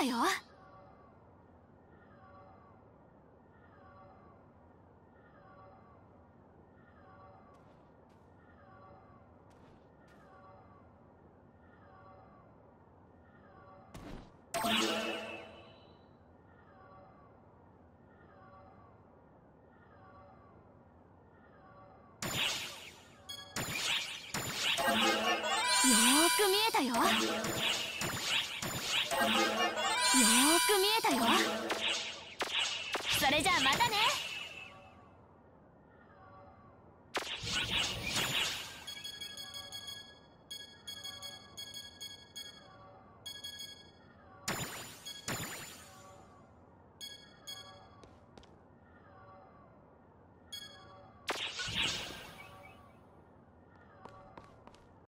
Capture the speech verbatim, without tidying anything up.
たよ。よーく見えたよ。よーく見えたよ。それじゃあまたね。